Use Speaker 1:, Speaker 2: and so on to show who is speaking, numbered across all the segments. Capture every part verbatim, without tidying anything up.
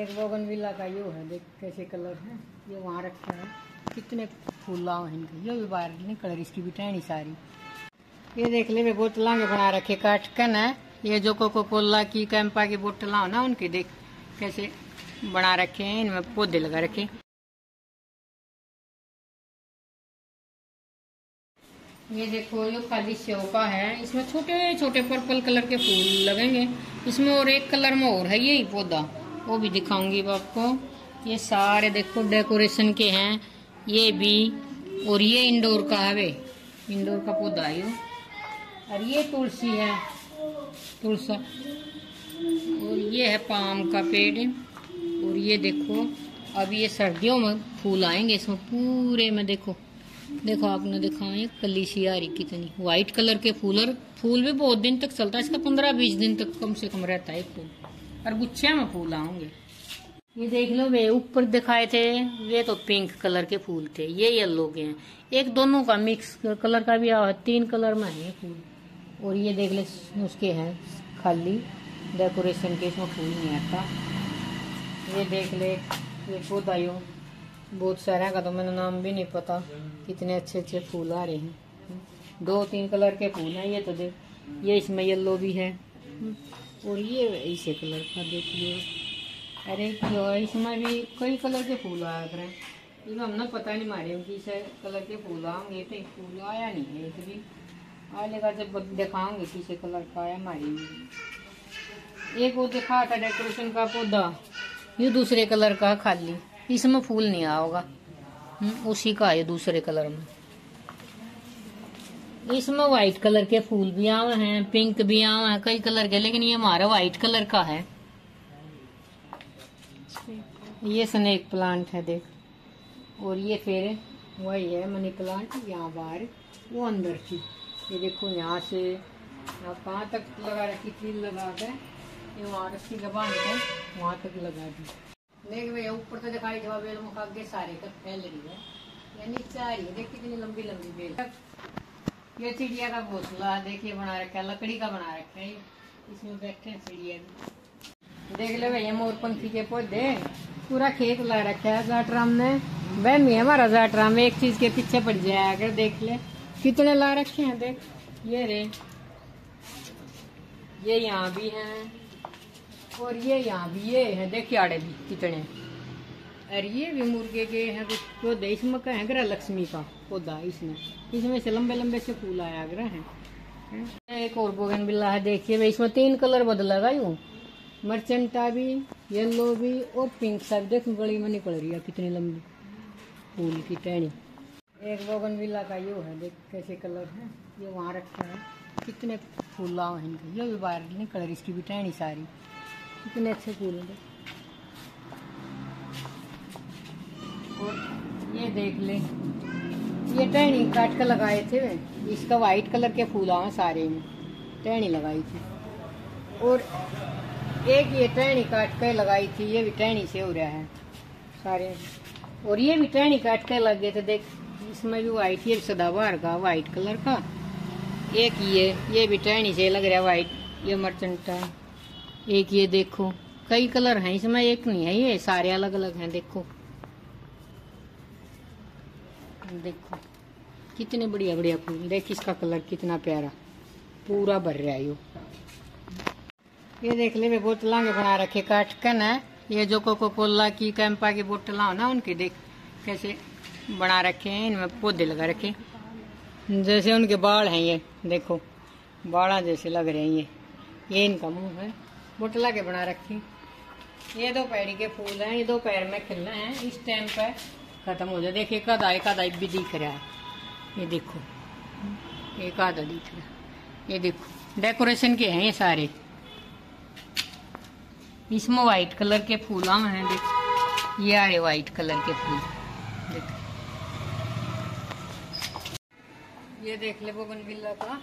Speaker 1: एक बोगनविला का यो है, देख कैसे कलर है। ये वहाँ रखा है, कितने फूल लाओ हैं इनके। ये भी बाहर निकल रही, इसकी भी टहनी सारी। ये देख ले बोतला के बना रखे काटकन है। ये जो कोको कोला की कैंपा की बोतला हो ना, उनकी देख कैसे बना रखे हैं। इनमें पौधे लगा रखे। ये देखो ये खाली सेव का है। इसमें छोटे छोटे पर्पल कलर के फूल लगेंगे। इसमें और एक कलर में और है यही पौधा, वो भी दिखाऊंगी आपको। ये सारे देखो डेकोरेशन के हैं ये भी। और ये इंडोर का है, वे इंडोर का पौधा है ये। और ये तुलसी है, तुलसा। और ये है पाम का पेड़। और ये देखो अब ये सर्दियों में फूल आएंगे इसमें पूरे में। देखो देखो आपने देखा ये कली सी आ रही कितनी, व्हाइट कलर के फूल। और फूल भी बहुत दिन तक चलता है इसका, पंद्रह बीस दिन तक कम से कम रहता है फूल। और गुच्छे में फूल आएंगे। ये देख लो वे ऊपर दिखाए थे, ये तो पिंक कलर के फूल थे, ये येलो के हैं। एक दोनों का मिक्स कलर का भी आ, तीन कलर में है फूल। और ये देख ले उसके हैं खाली डेकोरेशन के, इसमें फूल नहीं आता। ये देख ले ये पौधा यो बहुत सारा का, तो मैंने नाम भी नहीं पता। कितने अच्छे अच्छे फूल आ रहे हैं, दो तीन कलर के फूल हैं। ये तो देख, ये इसमें येलो भी है और ये इसे कलर का देखिए। अरे क्यों इसमें भी कई कलर के फूल आया करें। इसमें हमने पता नहीं मारे कि इस कलर के फूल आएंगे, तो फूल आया नहीं है एक भी। आएगा जब दिखाऊंगे किसी कलर का आया हमारी। एक वो दिखा था डेकोरेशन का पौधा, ये दूसरे कलर का खाली, इसमें फूल नहीं आया होगा। उसी का है दूसरे कलर में। इसमें व्हाइट कलर के फूल भी आए हैं, पिंक भी आए हैं, कई कलर के। लेकिन ये हमारा व्हाइट कलर का है। ये स्नेक प्लांट है देख। और ये फिर वही है मनी प्लांट, यहाँ बाहर वो अंदर थी। ये देखो यहाँ से यहाँ कहाँ तक लगा रखी थी, लगा के ये वहाँ रस्सी बांध के वहाँ तक लगा दी। देख भैया ऊपर तो दिखाई जवाब बेल मुखा के सारे तक फैल रही है। या नीचे आ रही है, देख कितनी लंबी लंबी बेल। ये चिड़िया का घोंसला देखिए बना रखा है, लकड़ी का बना रखा है। इसमें बैठे हैं चिड़िया भी। देख ले भैया मोरपंखी के पौधे, पूरा खेत ला रखा है जाटराम ने। बहमी हमारा जाटराम एक चीज के पीछे पड़ जाया अगर। देख ले कितने ला रखे हैं, देख ये रे, ये यहाँ भी हैं और ये यहाँ भी ये है। देख आड़े भी कितने। और ये भी मुर्गे के हैं पौधे। इसमें का है ग्रह लक्ष्मी का पौधा। इसमें इसमें से लंबे लंबे से फूल आया ग्रह है। एक और बोगनविला है देखिए, इसमें तीन कलर बदलेगा यूं, मर्चेंटा भी, येलो भी और पिंक सा भी। देख गली में निकल रही है कितनी लंबी फूल की टहनी। एक बोगनविला का यो है, देख कैसे कलर है। ये वहाँ रखा है, कितने फूल लाओ हैं इनके। ये भी बाहर निकल रही, इसकी भी टहनी सारी। कितने अच्छे फूल हैं। और ये देख ले ये टहनी काट कर लगाए थे वे। इसका व्हाइट कलर के फूल आए सारे में, टहनी लगाई थी। और एक ये टहनी काट कर लगाई थी, ये भी टहनी से हो रहा है सारे। और ये भी टहनी काट कर लग गए थे देख। इसमें भी व्हाइट, ये सदाबहार का व्हाइट कलर का। एक ये ये भी टहनी से लग रहा है व्हाइट, ये मर्चेंटा। एक ये देखो कई कलर हैं इसमें, एक नहीं है, ये सारे अलग अलग हैं। देखो देखो कितने बढ़िया बढ़िया फूल। देख इसका कलर कितना प्यारा, पूरा भर रहा है। यो ये देख ले वे बोतला के बना रखे काटकन है। ये जो कोको कोला की कैंपा की बोतला हो ना, उनकी देख कैसे बना रखे हैं। इनमें पौधे लगा रखे जैसे उनके बाल हैं। ये देखो बाड़ा जैसे लग रहे हैं। ये ये इनका मुंह है, बोतला के बना रखी। ये दो पैड़ी के फूल हैं, ये दो पैर में खिलना है। इस टाइम पे खत्म हो जाए। देखिए एक आधा एक आधा भी दिख रहा है। ये देखो एक आधा दिख रहा है। ये देखो डेकोरेशन के हैं ये सारे। इसमें व्हाइट कलर के फूल हैं। देख ये आ रहे व्हाइट कलर के फूल। देख ये देख ले बोगनविला का,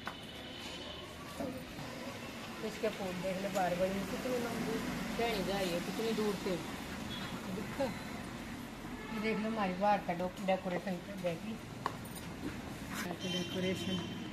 Speaker 1: इसके फूल देख ले बार बार कितनी लंबी टहनी जा रही है, कितनी दूर से दिखा। ये देख लो हमारी बाहर का डेकोरेशन देखी डेकोरेशन